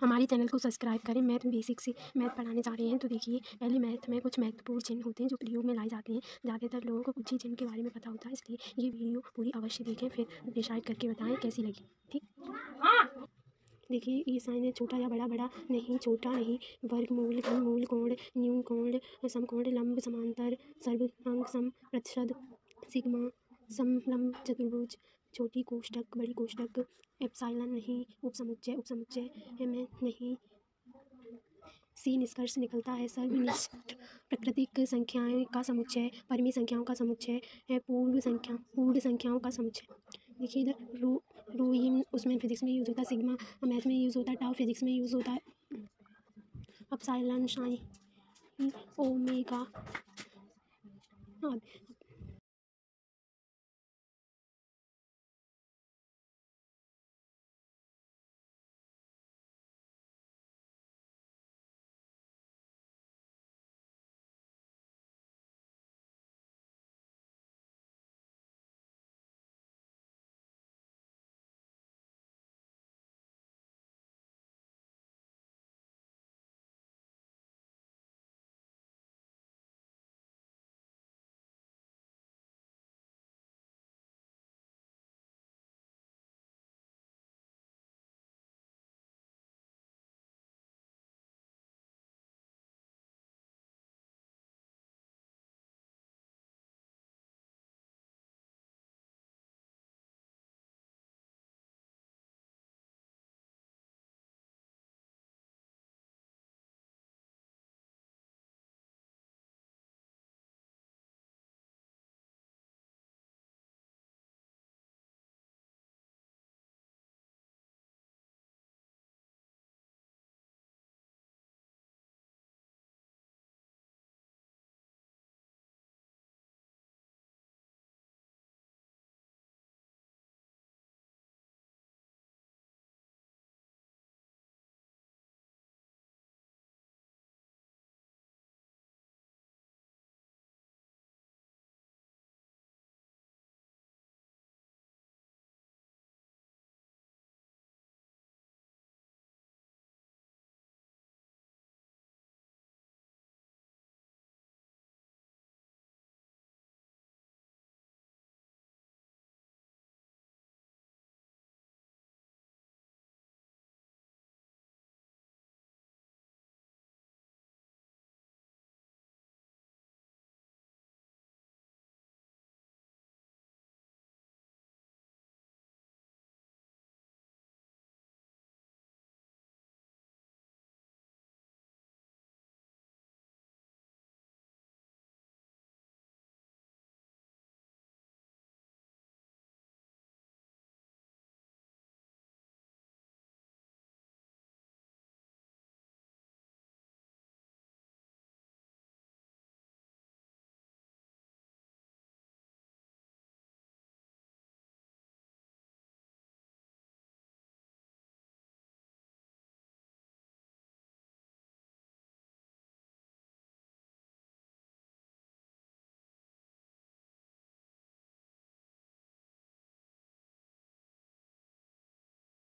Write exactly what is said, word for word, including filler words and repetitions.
हमारे चैनल को सब्सक्राइब करें। मैथ बेसिक से मैथ पढ़ाने जा रहे हैं। तो देखिए, पहले मैथ में कुछ महत्वपूर्ण चिन्ह होते हैं जो प्रयोग में लाए जाते हैं। ज़्यादातर लोगों को कुछ ही चिन्ह के बारे में पता होता है, इसलिए ये वीडियो पूरी अवश्य देखें, फिर डिसाइड करके बताएं कैसी लगी। ठीक, देखिए ये साइन है, छोटा या बड़ा, बड़ा नहीं, छोटा नहीं, वर्गमूल, घनमूल, कोण, न्यून कोण, समकोण, लंब, समांतर, सर्वांक, सम, प्रतिशत, सिग्मा, समलंब, चतुर्भुज, छोटी कोष्ठक, बड़ी कोष्ठक, एप्सिलॉन नहीं, उपसमुच्चय, उपसमुच्चय में नहीं, सी निष्कर्ष निकलता है, सर्वनिष्ठ प्राकृतिक संख्याएं का समुच्चय, परिमित संख्याओं का समुच्चय है, पूर्ण संख्या पूर्ण संख्याओं का समुच्चय। देखिए इधर रो रो ये उसमें फिजिक्स में यूज़ होता है, सिग्मा मैथ में यूज़ होता है, टाउ फिजिक्स में यूज़ होता है, एप्सिलॉन साइन ओमेगा। हाँ,